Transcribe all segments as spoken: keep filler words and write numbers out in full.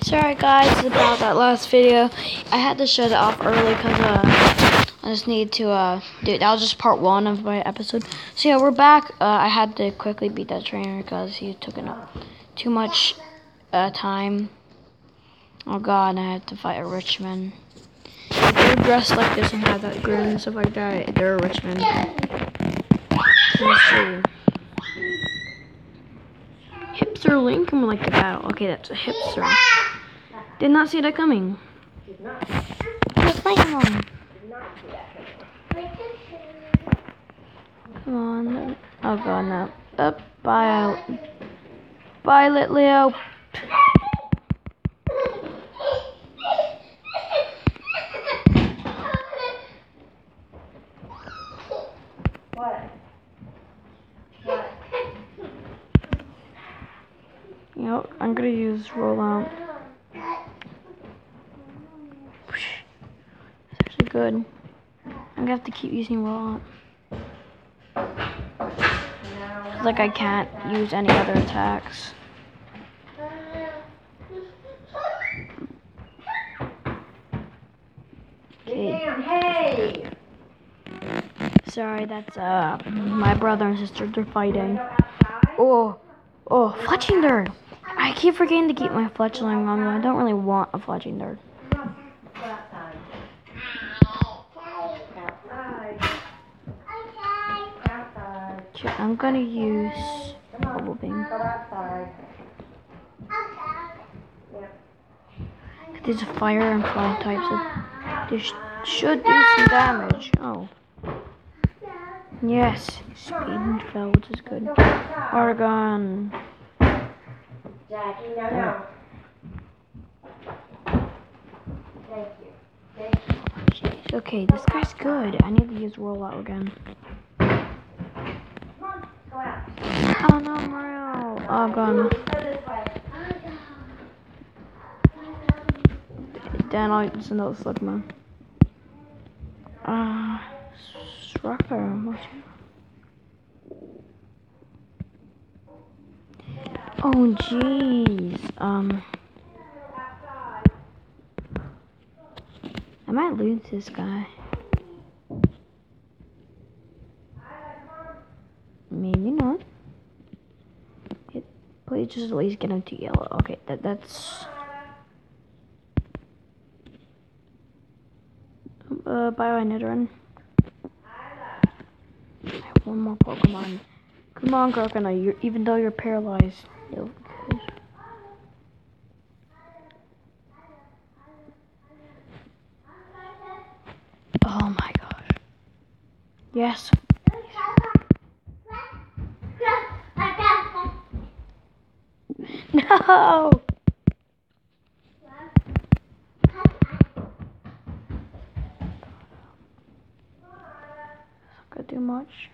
Sorry guys about that last video. I had to shut it off early because uh, I just need to uh, do it. That was just part one of my episode. So yeah, we're back. Uh, I had to quickly beat that trainer because he took up too much uh, time. Oh god, and I had to fight a Richmond. If they're dressed like this and have that grin and stuff like that, they're a Richmond. Let's see. Hipster Lincoln would like to battle. Okay, that's a hipster. Did not see that coming. Let's fight him on. Come on. Oh god, no. Up, bye. Violet Leo. What? What? You know, I'm gonna use rollout. It's actually good. I'm gonna have to keep using rollout. Like I can't use any other attacks. Okay. Damn, hey! Sorry, that's uh my brother and sister. They're fighting. Oh, oh, fletching dart. I keep forgetting to keep my fletchling on. I don't really want a fletching dart. Go outside. Outside. Outside. Okay, I'm gonna use bubble beam. Go outside. Yep. There's a fire and fly types. So they sh should do some damage. Oh. Yes, speed and fell, which is good. Argon. Jackie, no, no. Thank you. Thank you. Jeez, okay, this guy's good. I need to use rollout again. Come on, go out. Oh no, Mario. Argon. Go this way. Then I'll use another Slugma. Uh, Strucker. Oh jeez. Um, I might lose this guy. Maybe not. It, please just at least get him to yellow. Okay, that that's. Uh, Bio Nidoran. I have one more Pokemon. Come on, Croconaw. You're, even though you're paralyzed. You're good. Oh my gosh. Yes. No! Not do much.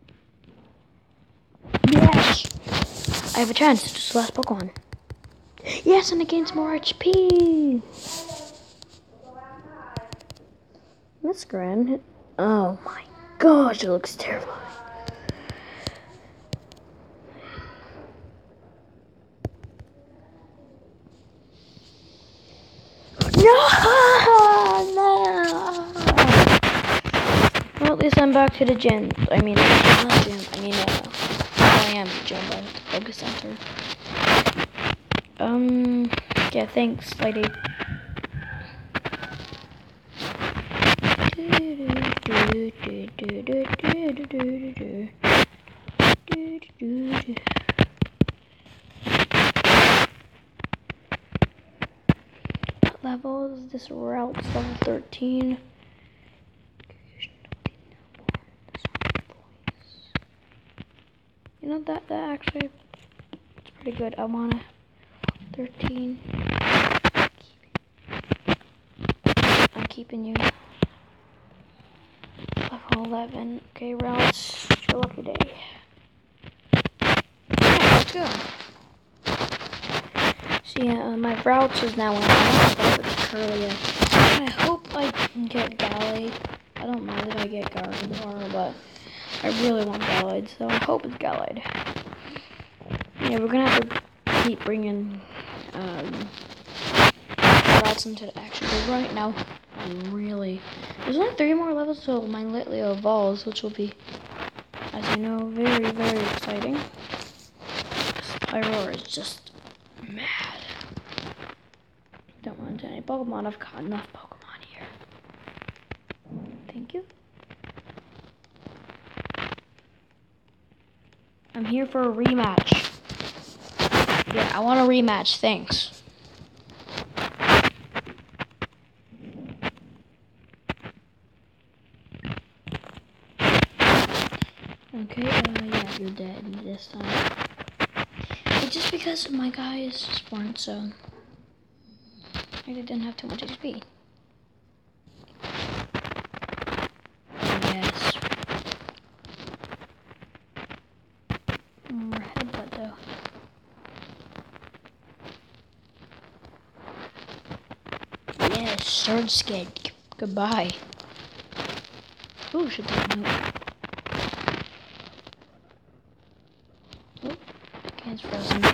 Yes! I have a chance. It's just the last Pokemon. Yes, and it gains more H P! That's grand. Oh my gosh, it looks terrifying. No! No! Well, at least I'm back to the gym. I mean, not gym. I mean, uh, I am the gym, but the focus center. Um, yeah, thanks, lady. What level is this route? Level thirteen. You know that that actually it's pretty good. I wanna thirteen. I'm keeping you. Level eleven. Okay, routes. It's your lucky day. Alright, let's go. See, uh, my routes is now in. I don't know if it's curly. I hope I can get Gallade. I don't mind if I get Gardevoir, but I really want Gallade, so I hope it's Gallade. Yeah, we're gonna have to keep bringing um, let's into the action. But right now, I'm really there's only three more levels till my Litleo evolves, which will be, as you know, very, very exciting. Spyro is just mad. Don't want any Pokemon. I've got enough Pokemon here. Thank you. I'm here for a rematch. Yeah, I want a rematch. Thanks. Okay, uh, yeah, you're dead this time. But just because my guys just weren't so... I didn't have too much X P. Yes. More headbutt though. Yes, sword skate. Goodbye. Ooh, should take note. Oh, can't frozen.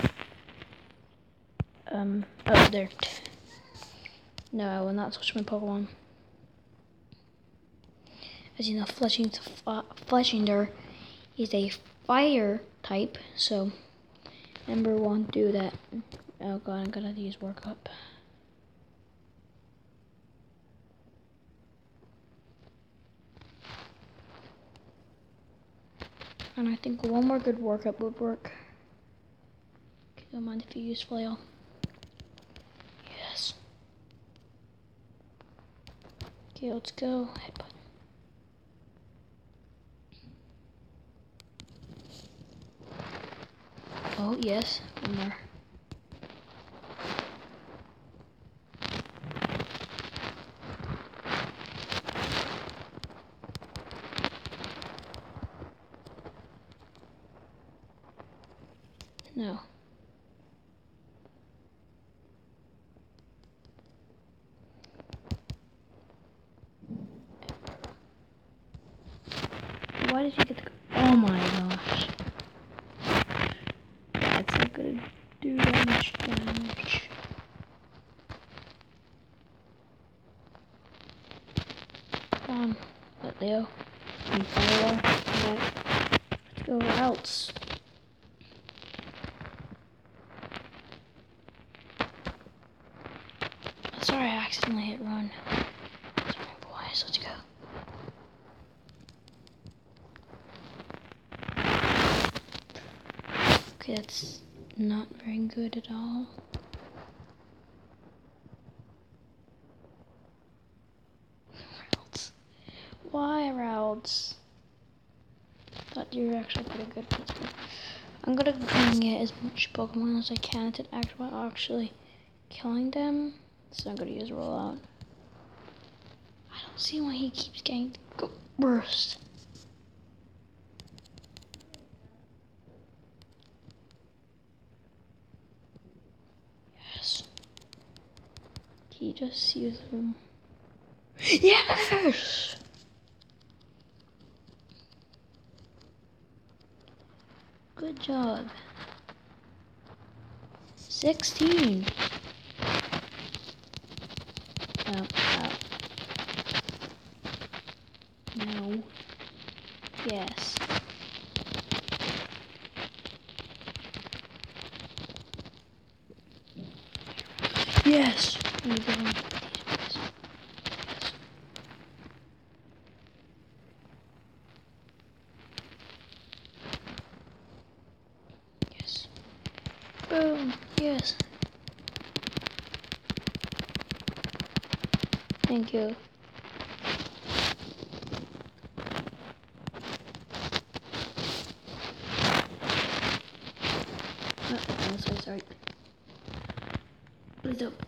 Um, oh, there. No, I will not switch my Pokemon. As you know, Fletching, uh, Fletchinder is a fire type, so number one, do that. Oh god, I'm gonna use Work Up. And I think one more good Work Up would work. Okay, don't mind if you use Flail. Yes. Okay, let's go. Headbutt. Oh, yes. One more. No. Why did you get the... Oh my gosh. That's not gonna do that much damage. Come on, Litleo. And Fire. Let's go routes. Sorry, I accidentally hit run. Sorry, boys. Let's go. Okay, that's not very good at all. Routes. Why routes? Thought you were actually pretty good. That's good. I'm gonna try and get as much Pokemon as I can to act while actually killing them. So I'm gonna use Rollout. I don't see why he keeps getting go burst. Yes. He just uses them. Yes! Good job. Sixteen. Oh, oh. No. Yes. Yes. I'm going to yes. Boom. Yes. Thank you. Oh, I'm so sorry. Please don't.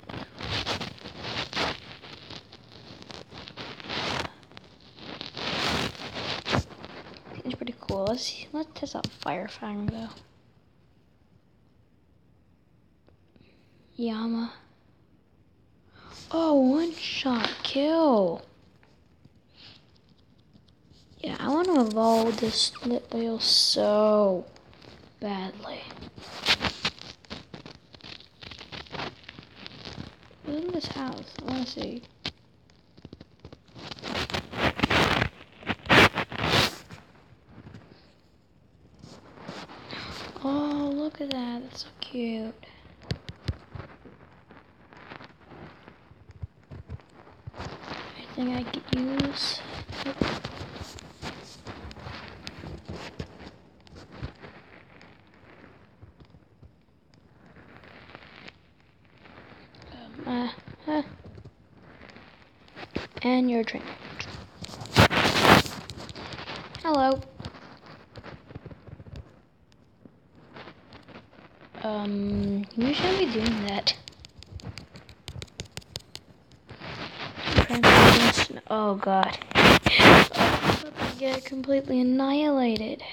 It's pretty cool. Let's see. Let's test out Fire Fang though. Yama. Oh, one shot kill. Yeah, I want to evolve this Litleo so badly. Who's in this house? I wanna see. Oh, look at that. That's so cute. Anything I could use? Nope. Um, uh, huh. And your trainer. Hello. Um, you shouldn't be doing that. Oh god. I'm about to get completely annihilated.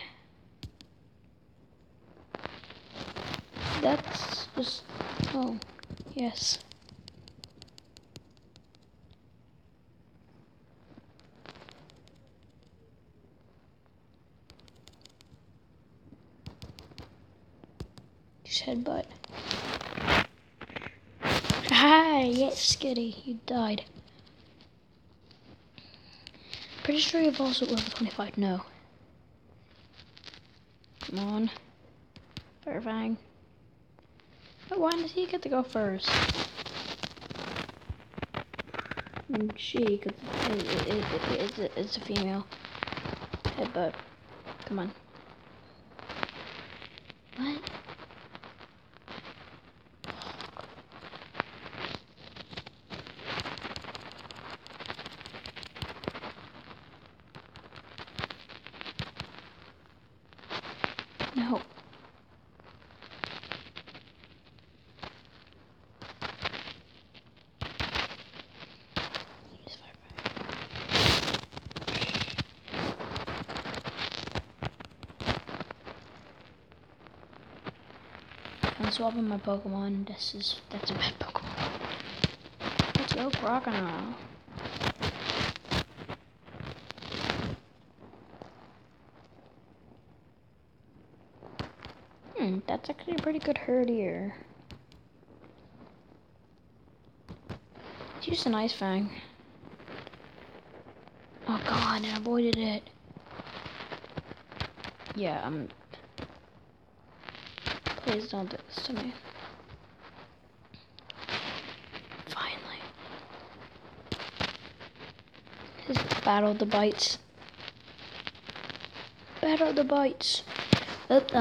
That's just... Oh, yes. Just headbutt. Hi, yes, Skitty, you died. Pretty sure you've also level twenty-five. No. Come on. Verifying. But why does he get to go first? And she, because it, it, it, it, it's, a, it's a female. Headbutt. Come on. What? No. I'm swapping my Pokemon. This is that's a bad Pokemon. Let's go Crocodile. Hmm, that's actually a pretty good herd here. It's just an Ice Fang. Oh god, I avoided it. Yeah, I'm... Please don't do this to me. Finally. This is Battle the Bites. Battle the Bites. Oop,